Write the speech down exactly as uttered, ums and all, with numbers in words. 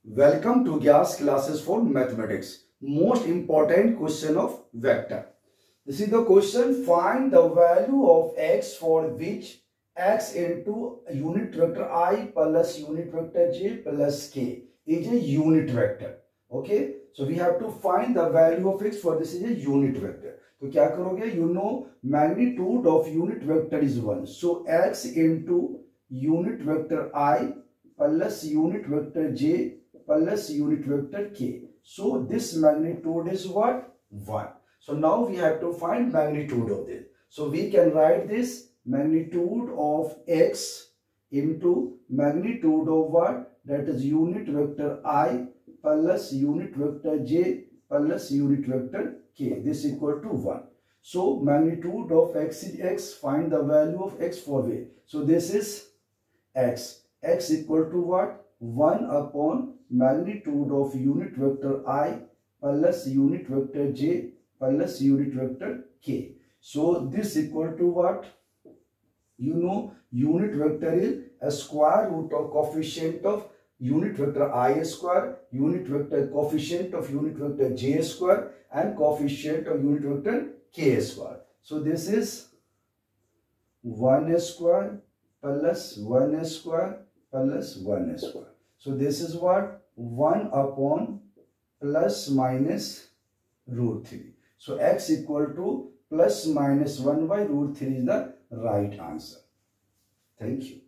Welcome to Gyas classes for mathematics. Most important question of vector. This is the question. Find the value of x for which x into unit vector I plus unit vector j plus k is a unit vector. Okay. So we have to find the value of x for this is a unit vector. So क्या करोगे? You know magnitude of unit vector is one. So x into unit vector I plus unit vector j plus unit vector k. So this magnitude is what? one. So now we have to find magnitude of this. So we can write this magnitude of x into magnitude of what? That is unit vector I plus unit vector j plus unit vector k. This is equal to one. So magnitude of x is x. Find the value of x for v. So this is x. X equal to what? one upon magnitude of unit vector I plus unit vector j plus unit vector k. So this equal to what? You know unit vector is a square root of coefficient of unit vector I square, unit vector coefficient of unit vector j square and coefficient of unit vector k square. So this is one square plus one square plus one square. So this is what? one upon plus minus root three. So x equal to plus minus one by root three is the right answer. Thank you.